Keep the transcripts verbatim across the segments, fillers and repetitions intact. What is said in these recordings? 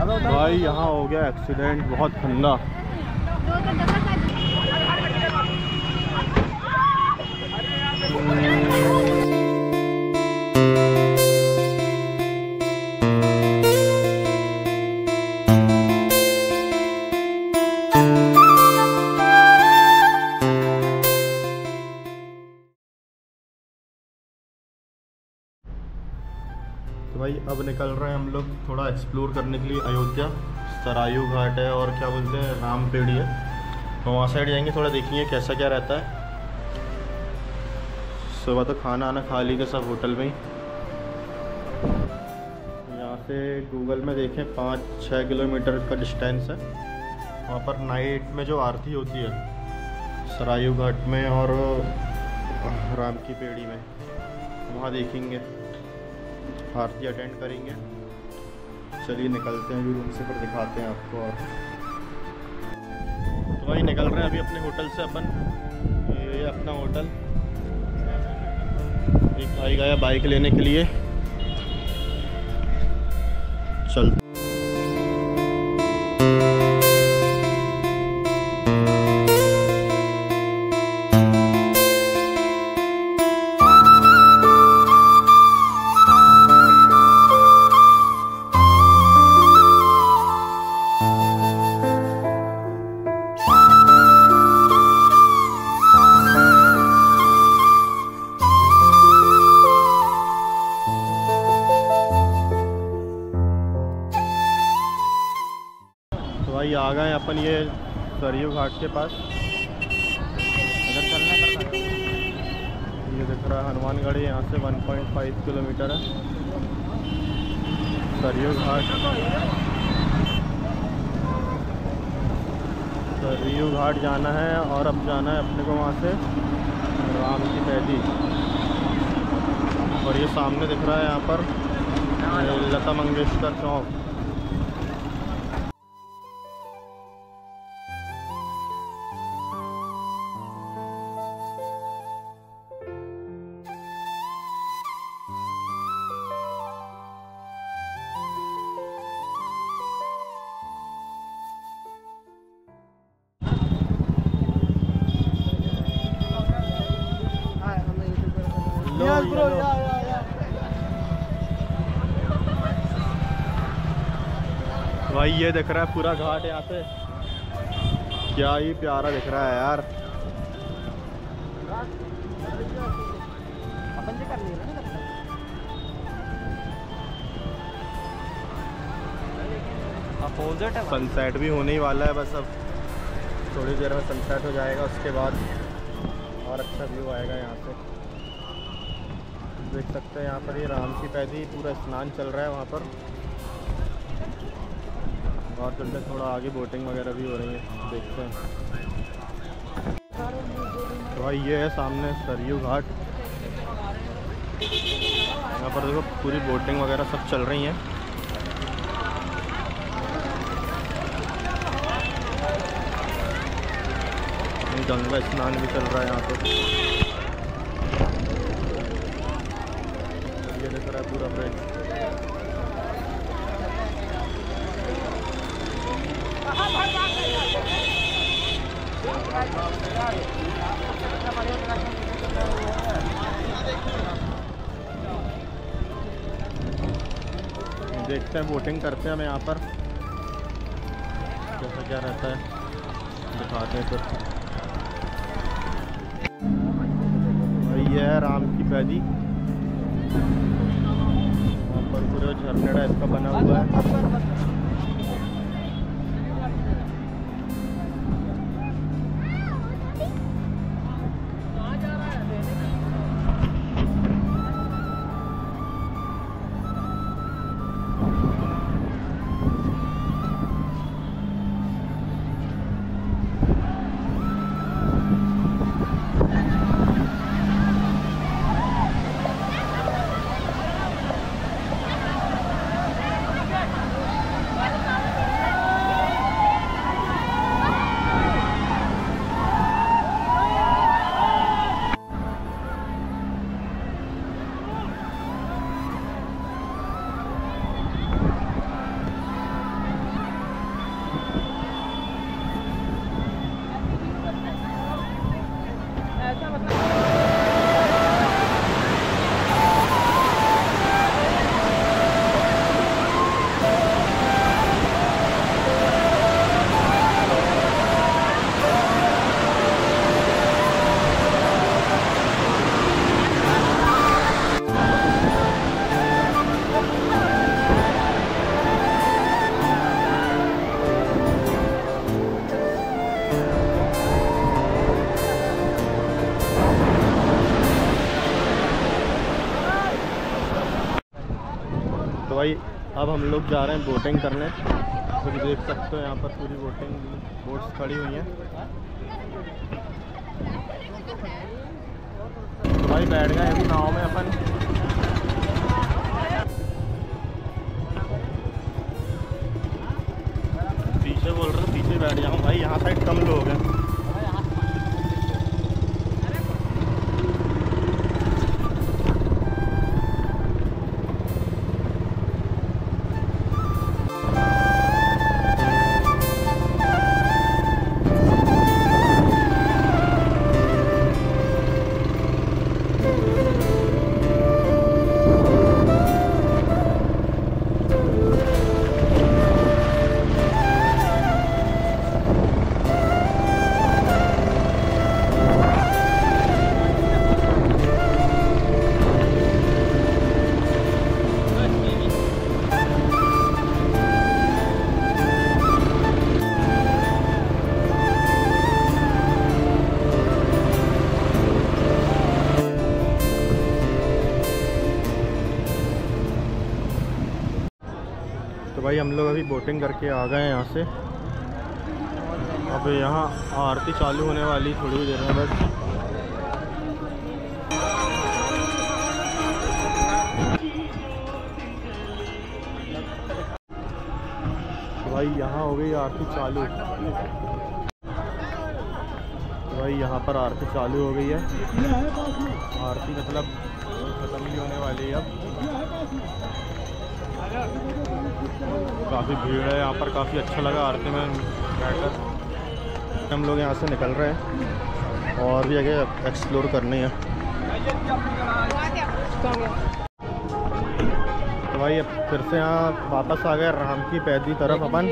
भाई यहाँ हो गया एक्सीडेंट, बहुत ठंडा। तो भाई अब निकल रहे हैं हम लोग थोड़ा एक्सप्लोर करने के लिए अयोध्या। सरायू घाट है और क्या बोलते हैं रामपेड़ी है, तो वहाँ साइड जाएंगे, थोड़ा देखेंगे कैसा क्या रहता है। सुबह तो खाना आना खा लीजिए सब होटल में ही। यहाँ से गूगल में देखें पाँच छः किलोमीटर का डिस्टेंस है। वहाँ पर नाइट में जो आरती होती है सरायू घाट में और राम की पेड़ी में, वहाँ देखेंगे, आरती अटेंड करेंगे। चलिए निकलते हैं, अभी रूम से पर दिखाते हैं आपको। और तो भाई निकल रहे हैं अभी अपने होटल से अपन। ये अपना होटल, एक भाई गया बाइक लेने के लिए। चल भाई आ गए अपन ये सरयू घाट के पास। अगर चलने पर ये दिख रहा है हनुमानगढ़ी, यहाँ से वन पॉइंट फाइव किलोमीटर है सरयू घाट। सरयू घाट जाना है और अब जाना है अपने को वहाँ से राम की पैदी। और ये सामने दिख रहा है यहाँ पर लता मंगेशकर चौक। Yes, bro. Yeah, yeah, yeah. भाई ये दिख रहा है पूरा घाट यहाँ से, क्या ही प्यारा दिख रहा है यार। सनसेट भी होने ही वाला है, बस अब थोड़ी देर में सनसेट हो जाएगा, उसके बाद और अच्छा व्यू आएगा यहाँ से। देख सकते हैं यहाँ पर ये राम की पैदी पूरा स्नान चल रहा है वहाँ पर। और चलते थोड़ा आगे बोटिंग वगैरह भी हो रही है, देखते हैं। तो भाई ये है सामने सरयू घाट, यहाँ पर देखो पूरी बोटिंग वगैरह सब चल रही हैं। गंगा स्नान भी चल रहा है यहाँ पे। ये दिख रहा है पूरा ब्रिज। देखते हैं, बोटिंग करते हैं हम यहाँ पर, कैसा क्या रहता है दिखाते हैं फिर। ये है राम की पैदी, वहाँ पर पूरा झरनेड़ा इसका बना हुआ है। हम लोग जा रहे हैं बोटिंग करने। तो देख सकते हो यहाँ पर पूरी बोटिंग बोट्स खड़ी हुई हैं। तो भाई बैठ गए अभी नाव में अपन। पीछे बोल रहे थे पीछे बैठ जाऊँ भाई, यहाँ साइड कम लोग हैं। तो भाई हम लोग अभी बोटिंग करके आ गए हैं यहाँ से। अब यहाँ आरती चालू होने वाली थोड़ी देर में बस। तो भाई यहाँ हो गई आरती चालू। तो भाई यहाँ पर आरती चालू हो गई है। आरती मतलब ख़त्म ही होने वाली है अब। काफ़ी भीड़ है यहाँ पर, काफ़ी अच्छा लगा आरती में बैठकर। हम लोग यहाँ से निकल रहे हैं और भी आगे एक्सप्लोर करने हैं। तो भाई अब फिर से यहाँ वापस आ गए राम की पैदी तरफ अपन।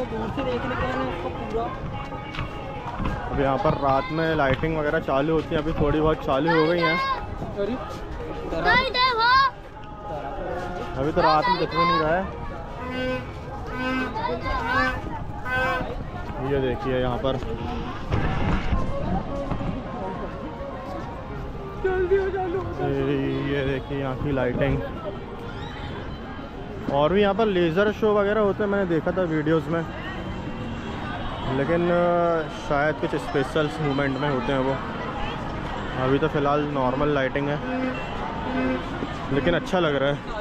अब यहाँ पर रात में लाइटिंग वगैरह चालू होती है, अभी थोड़ी बहुत चालू हो गई हैं। अभी तो रात में दिख भी नहीं रहा है। ये देखिए यहाँ पर ये देखिए यहाँ की लाइटिंग। और भी यहाँ पर लेज़र शो वगैरह होते हैं, मैंने देखा था वीडियोस में, लेकिन शायद कुछ स्पेशल मोमेंट में होते हैं वो। अभी तो फ़िलहाल नॉर्मल लाइटिंग है, लेकिन अच्छा लग रहा है।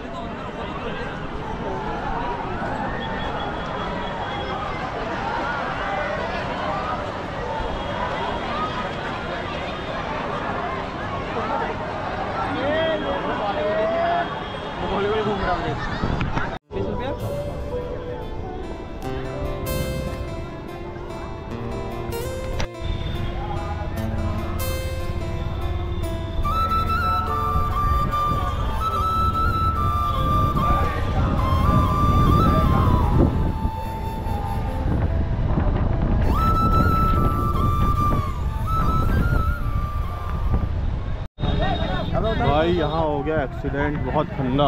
भाई यहाँ हो गया एक्सीडेंट, बहुत ठंडा।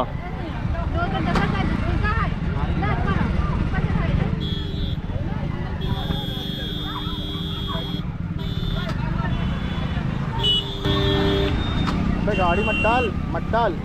गाड़ी मत डाल मत डाल।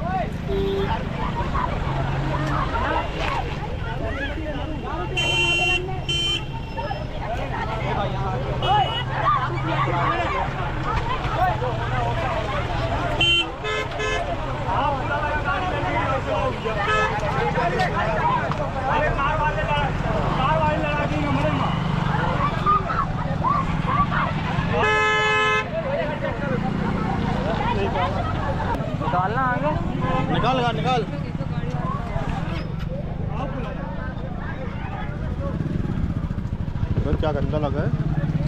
निकालना आगे, निकाल लगा निकाल। तो क्या गंदा लगा है।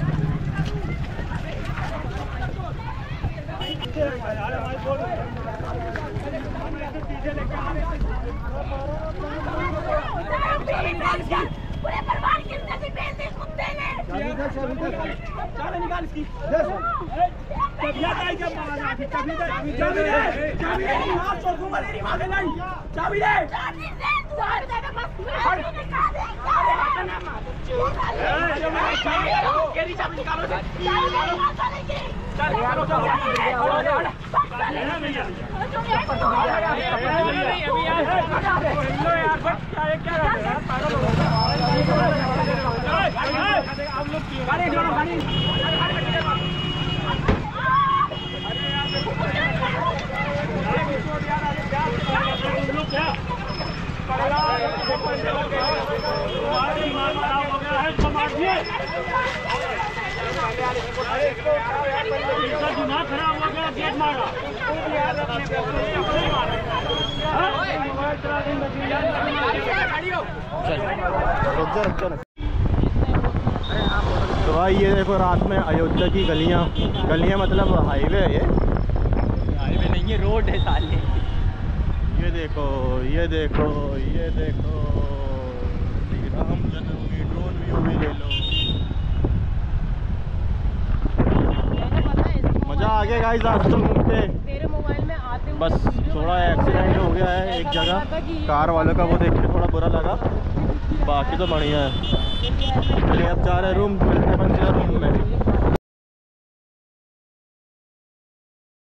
पूरे परिवार की इज्जत बेच दी कुत्ते ने। चाबी निकाल इसकी। तबीयत आई जब मारा ना, चाबी दे, चाबी दे, चाबी दे, हाथ छोड़ दूंगा तेरी मां के नहीं। चाबी दे। चाबी दे, तू और तेरे बस चाबी निकाल दे। अरे हाथ ना मार। जो मैं चाबी, केरी चाबी निकालो। चाबी निकालो साले की। चल निकालो, चलो। दिमाग खराब हो गया, गेट मारा। तो भाई ये देखो रात में अयोध्या की गलियां गलियां मतलब हाईवे है, ये हाईवे नहीं है, रोड है साले। ये देखो ये देखो ये देखो श्री राम जन्मभूमि ड्रोन व्यू भी ले लो। मज़ा आ गया गाइस आज तो घूम के। तेरे मोबाइल में आते हुए बस थोड़ा एक्सीडेंट हो गया है एक जगह कार वालों का, वो देख के थोड़ा बुरा लगा, बाकी तो बढ़िया है। चलिए अब जा रहे हैं रूम, मिलते हैं रूम में।